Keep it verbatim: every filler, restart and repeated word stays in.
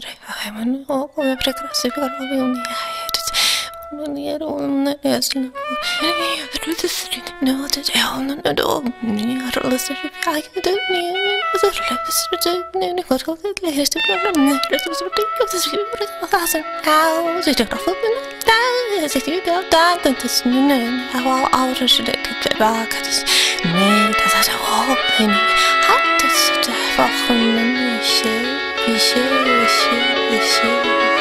men o прекрасный голове у меня он не он не ясно я это среди но это он не до не орлась я это не зарлась не не хотел для есть проблем это смотри это все просто ау это просто да это тебе да это снен ау ау что это бак это не это за о не hat es da wochen nicht ich ich ich